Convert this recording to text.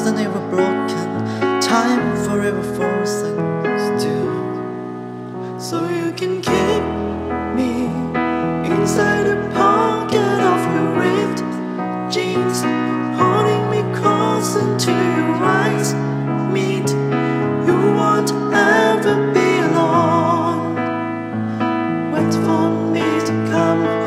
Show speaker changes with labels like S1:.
S1: nothing ever broken, time forever frozen still.
S2: So you can keep me inside the pocket of your ripped jeans, holding me close into your eyes meet. You won't ever be alone. Wait for me to come